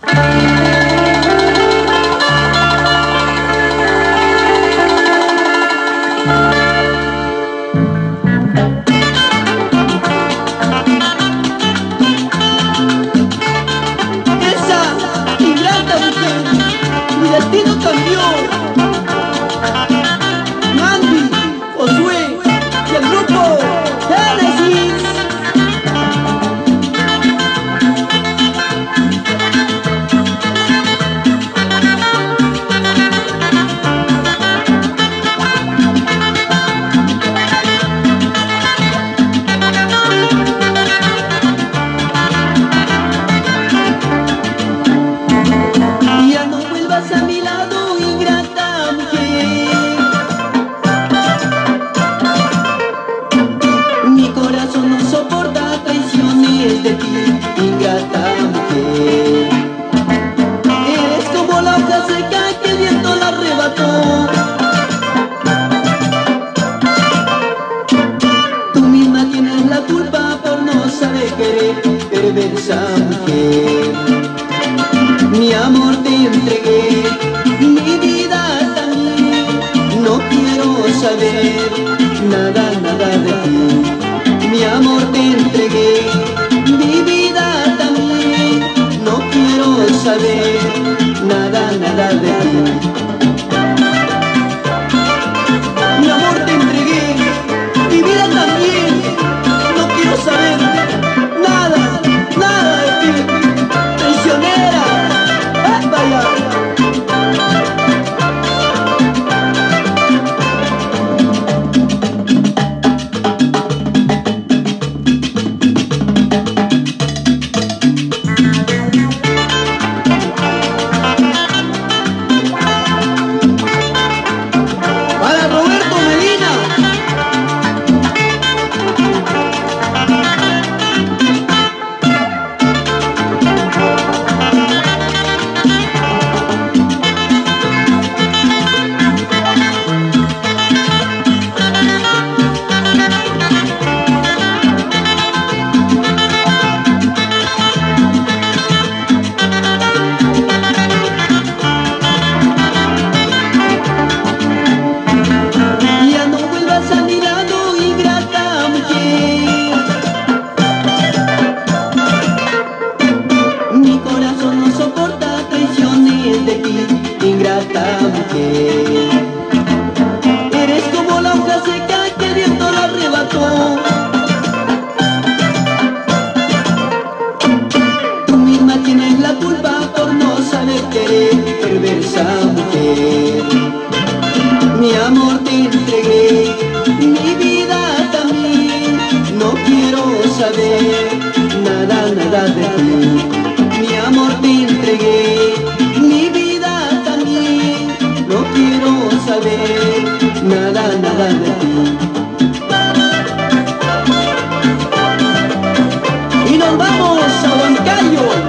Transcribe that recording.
Perversa mujer, mi amor te entregué, mi vida también. No quiero saber nada, nada de ti. Mi amor te entregué, mi vida también. No quiero saber nada, nada de ti. Mi amor te entregué, mi vida también. No quiero saber nada, nada de ti. Traicionera, vaya. Ingrata mujer, eres como la hoja seca que el viento la arrebató. Tú misma tienes la culpa por no saber querer, perversa mujer. Mi amor te entregué, mi vida también. No quiero saber nada, nada de ti. Mi amor te entregué, mi vida también. No quiero saber nada, nada de ti. Y nos vamos a Huancayo.